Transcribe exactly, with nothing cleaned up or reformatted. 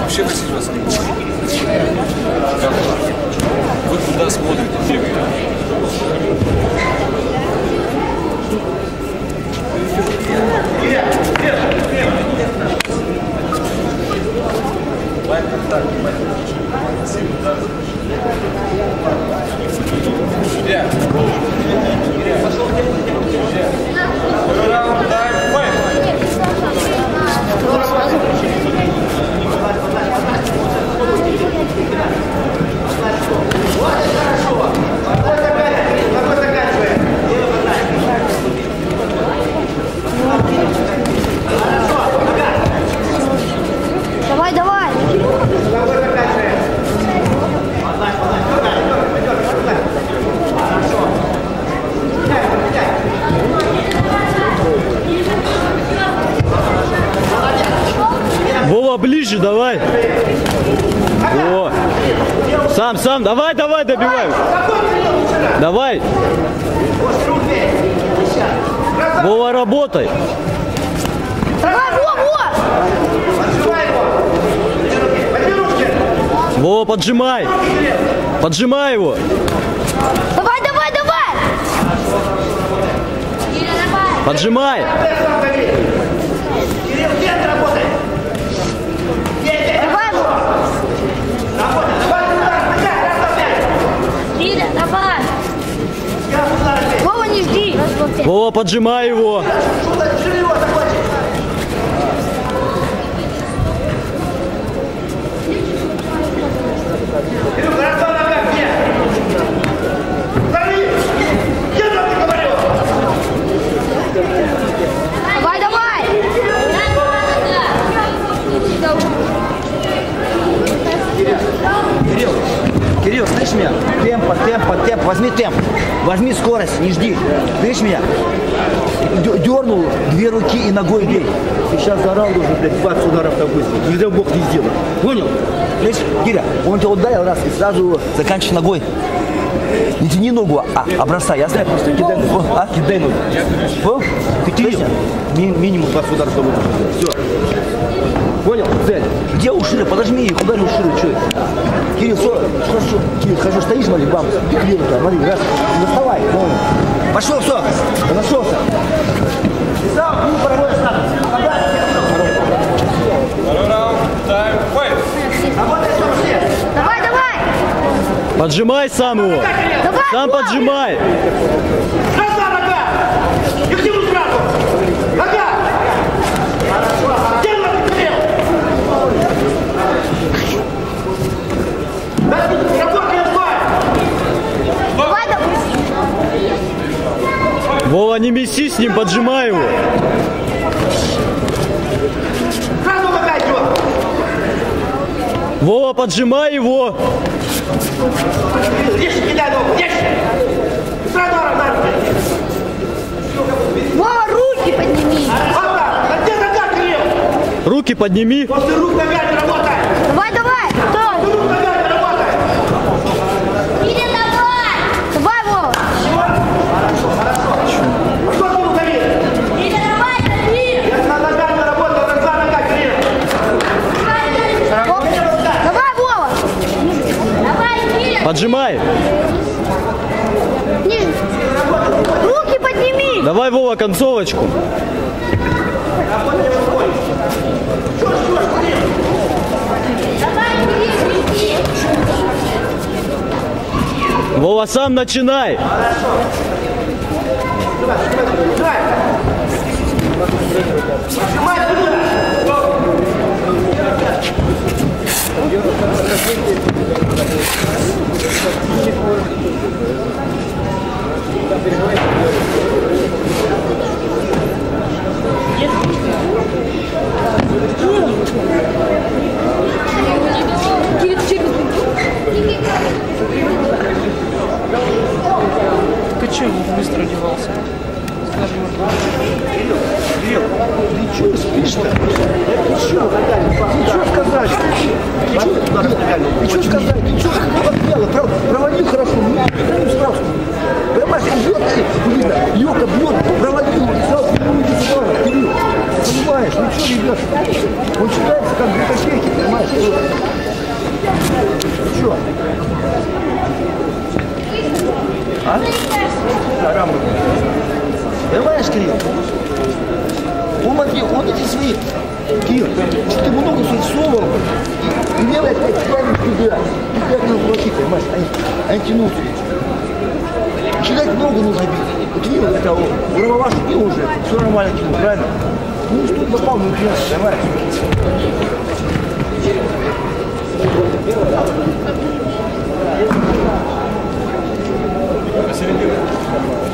вообще просить вас не буду. Как? Вы куда смотрите? Давай, давай! Вова, ближе, давай. О. Сам, сам, давай, давай, добивай. Давай. Вова, работай. Давай, Вова! Вова, поджимай. Поджимай его. Давай, давай, давай! Поджимай. Давай, Вова! Лиля, давай! Вова, не жди! Вова, поджимай его. Давай, давай! Кирилл, Кирилл, слышишь меня? Темпо, темпо, темпо, возьми темп, возьми скорость, не жди. Слышишь меня? Дернул две руки и ногой бей. Ты сейчас за раунд уже, блядь, двадцать ударов так быстро. Не дай бог не сделал. Понял? Слышишь, Киря, он тебя ударил раз и сразу заканчивай ногой. Не тяни ногу, а, а бросай, ясно? Просто кидай ногу. А, кидай ногу. Понял? Ты Кирилл? Ми минимум двадцать ударов так быстро. Все. Понял? Цель. Где уши? Подожми их, ударь уши. Что? Кирилл, все, хорошо. Кирилл, хорошо, стоишь, смотри, бам. Кирилл, смотри, раз. Не доставай, понял. Пошел, все. Нашелся. Сам, не проводишь сам. Давай, давай! Поджимай сам его. Давай, Сам Вова! поджимай. Сразу нога! И к нему сразу! Нога! Дело Кирилл! Работай, давай! Давай, давай! Вова, не меси с ним, поджимай его. Сразу нога идет! Вова, поджимай его. Резче кидай ногу, резче! Сразу надо! Вова, руки подними! Вот так! А где нога, Кирилл? Руки подними. После рук ногами работай! Давай, давай! После рук ногами работай! Иди, давай! Давай, Вова! А что ты руками? Иди, давай, дави! Я на ногами работаю, как два нога, Кирилл! Давай, Вова! Давай, Кирилл! Поджимай. Не. Руки подними! Давай, Вова, концовочку. Давай, Кирилл, иди! Вова, сам начинай. Ты че быстро одевался? Скажи, Кирилл, ты что спишь-то? что ты много сексовал, и левая опять тянет туда. И пять надо платить, понимаешь? Они, они тянутся. Кидать много нужно бить. Вот видел это, у Ромовашки бил уже, все нормально тянул, правильно? Ну что ты попал, ну хрен, понимаешь? Посередине.